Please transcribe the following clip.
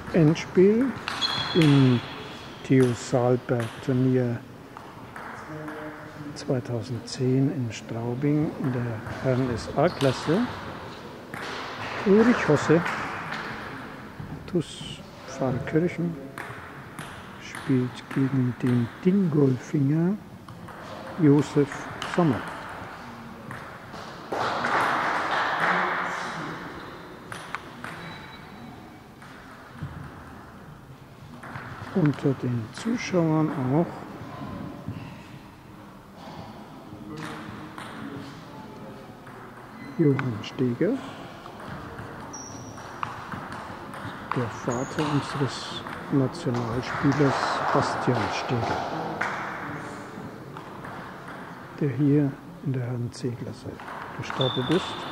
Endspiel im Theo Saalberg-Turnier 2010 in Straubing in der Herren SA-Klasse. Ulrich Hosse, TuS Pfarrkirchen, spielt gegen den Dingolfinger Josef Sommer. Unter den Zuschauern auch Johann Steger, der Vater unseres Nationalspielers Bastian Steger, der hier in der Herren C-Klasse gestartet ist.